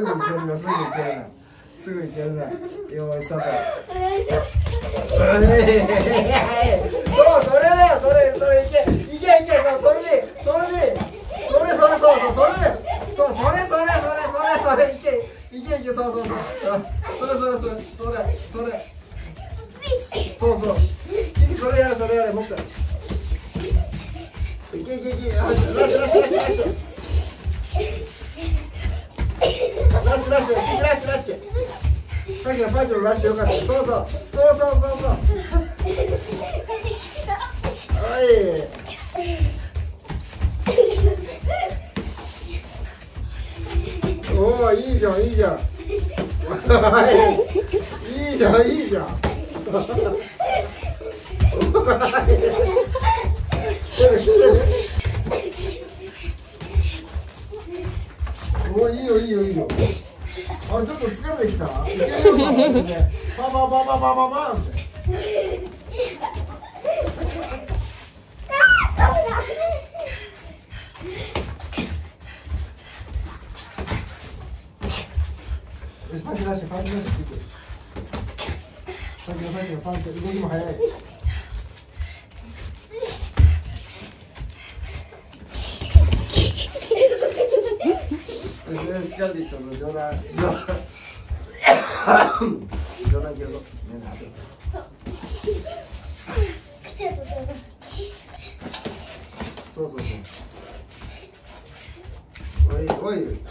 すぐいけるな、すぐいけるな。すぐいけるな。よーい、スタート。そう、それだよ、それいけ、そう、それで、それで、そう、それで、そう、それ、いけ、そう、それ、それやれ、もう一回。いけ、ラッシュ。さっきのパンチのラッシュよかった。そう。はい。おお、いいじゃん。はい。いいじゃん。おお、いいよ。あれ、ちょっと疲れてきた。いけるよ、バンって。よし、パンチ出して。さっきのパンチ、動きも速い。疲れてきたの、冗談気をつけ。そう。おい。よし。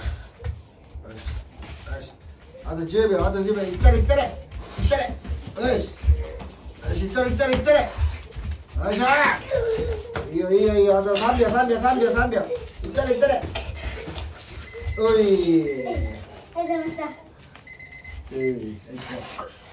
あと10秒。いったれ。よし、いったれ。よいしょ。いいよ。あと3秒。いったれ。おい。 ありがとうございました。